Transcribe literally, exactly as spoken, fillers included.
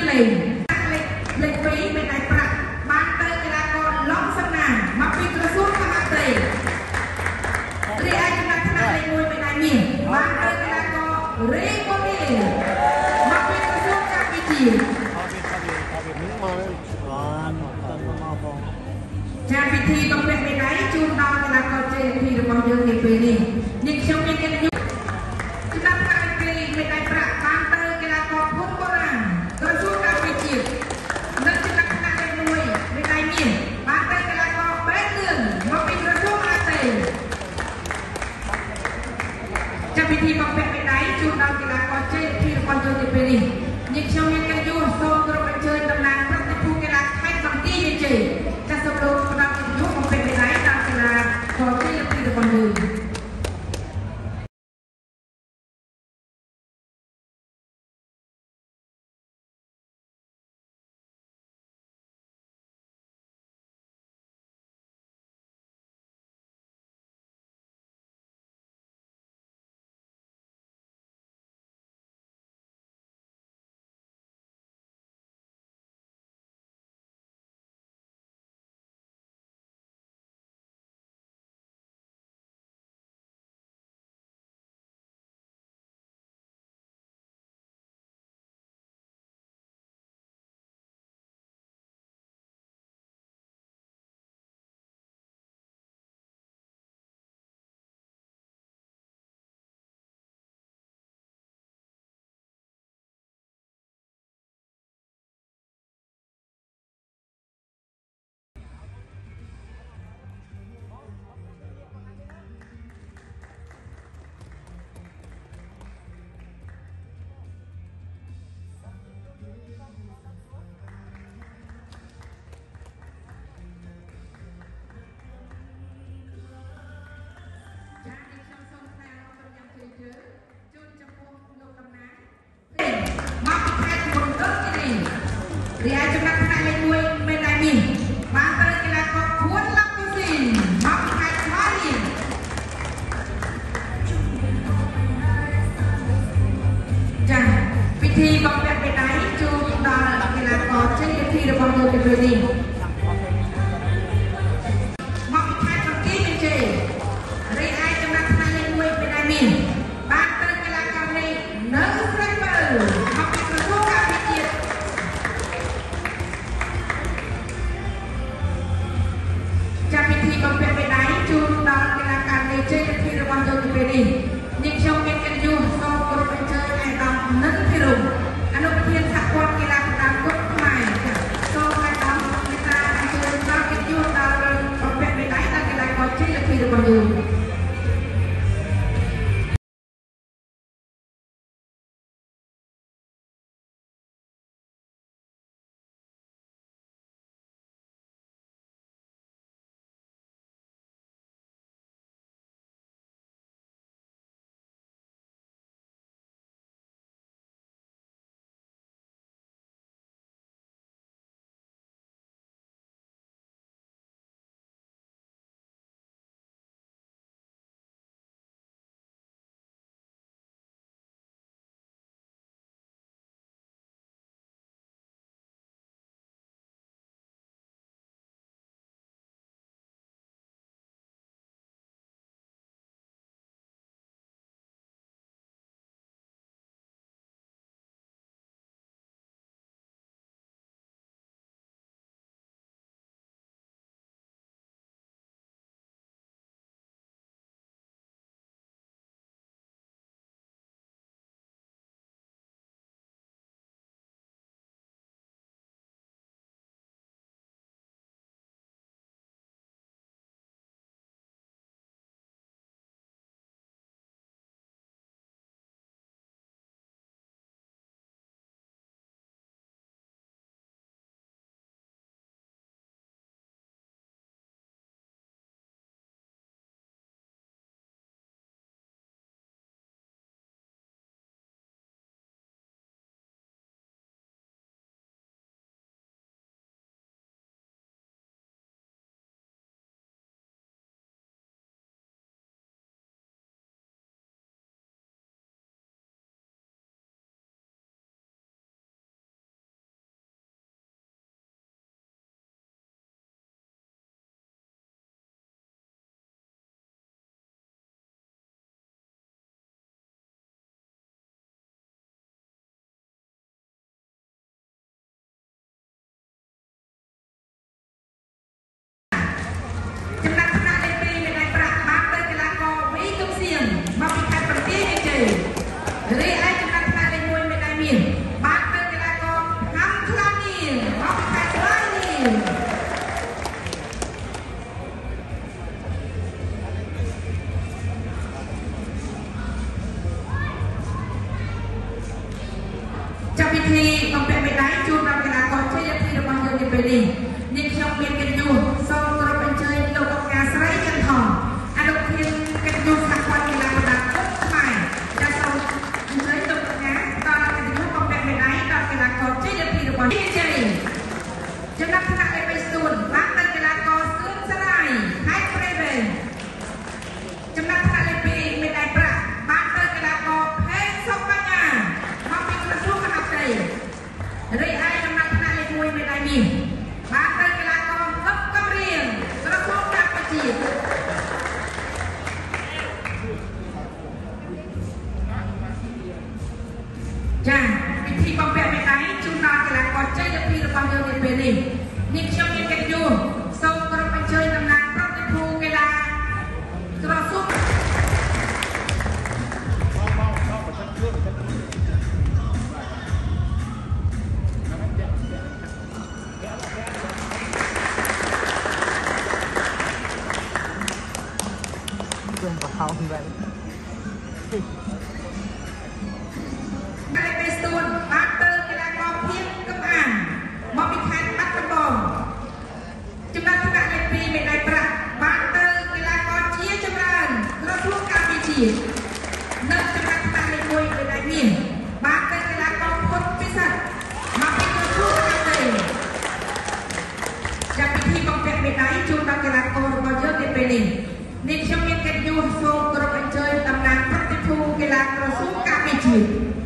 លេងលេខពីរមេដាយប្រាក់បានទៅកីឡាករឡុងសំណាងមកពីក្រសួងមហាផ្ទៃរីឯចំណាត់ថ្នាក់លេខមួយមេដាយមាសបានទៅកីឡាកររេកូនីមកពីក្រសួងកម្ពុជាចាពិធីបំពេញមេដាយជូនដល់កីឡាករជ័យលាភីរបស់យើងនាពេលនេះនេះខ្ញុំមានកិត្តិយសចំណាត់ថ្នាក់លេខពីរមេដាយប្រាក់បានទៅកីឡាករភូមិបុរាណក្រសួងកម្ពុជានិងចំណាត់ថ្នាក់លេខមួយមេដាយមាសបានទៅកីឡាករបែនលឿនមកពីក្រសួងមហាផ្ទៃចាពិធីបំពេញមេដាយជូនដល់កីឡាករជ័យលាភីរបស់យើងនាពេលនេះនេះខ្ញុំមានកិត្តិយសសូមគោរពអញ្ជើញតំណាងប្រតិភូកីឡាខេត្តបន្ទាយមានជ័យចាសសូមលោកផ្ដល់កិត្តិយសបំពេញមេដាយដល់កីឡាករជ័យលាភីរបស់យើងរីឯចំណាត់ថ្នាក់លេខមួយមេដាយមាសបានទៅកីឡាករខួនឡាប់កូស៊ីនមកពីខេត្តស្វាយរៀងចាពិធីបំពាក់មេដាយជូនដល់កីឡាករជ័យលាភីរបស់យើងនៅពេលនេះមកពីខេត្តបន្ទាយមានជ័យរីឯចំណាត់ថ្នាក់លេខមួយមេដាយមាសបានទៅកីឡាករនេះនៅស្រីបើមកពីក្រសួងការពារជាតិចាពិធីបំពាក់មេដាយជូនដល់កីឡាករនៃជ័យលាភីរបស់យើងនៅពេលនេះនេះខ្ញុំមានកិត្តិយសសូមគោរពអញ្ជើញអាយដាមនិតភិរមអនុប្រធានសហព័ន្ធកីឡាប្រដាល់គុកខ្មែរចាសូមអាយដាមមេត្តាจะพิธีต้องเป็นไม่ได้จูนเราเวลาก่อนใช้ยาทีระบายยาดีไปดีนี่ชมเมียนกันอยู่ส่งเราเป็นเชยโลกงานสไลด์กันทองอารมณ์เพียงกันอยู่สักวันเวลาประดับปุ๊บใหม่จะส่งเชยโลกงานตอนเราเป็นอยู่ต้องเป็นไม่ได้ตอนเวลาก่อนใช้ยาทีระบายที่เชยจะนับขณะในไปสูนบ้านตั้งเวลาก่อนซึ่งสไลด์ให้เปรย์เองจะนับขณะในปีไม่ได้ประบ้านตั้งเวลาก่อนเพชรสองปัญญาเขาเป็นกระทรวงมหาดไทยเรื่องอะไรจะนับขณะในมวยไม่ได้มีบ้านตั้งเวลาก่อนรับกำเรียนกระทรวงการประจีบจ้าพิธีบำเพ็ญไม่ได้จุนนาเวลาก่อนเจ้าจะพีระบายเรื่องในปีนี้นี่ชมยังกันอยู่ส่งกระเป็นเชยตำนานพระติภูเวลากระทรวงเรื่องกับเขาคืออะไรอะไรไปสูนบ้านเตอร์เวลากองเพียงกับอ่านมอมีใครปัดกระบอกจำนวนขณะในปีไม่ได้ประบ้านเตอร์เวลากองเชียร์จำนวนกระทรวงการวิจิตรนับจำนวนขณะในมวยไม่ได้มีบ้านเตอร์เวลากองพลพิสัตมาเป็นกระทรวงการเตยจากพิธีบำเพ็ญไม่ได้จูนนักกีฬากรบอลเยอะในปีนี้นี่ชมยังกันอยู่โซกระเป็นเจยตำนานพระติภูเวลากระทรวงการวิจิตร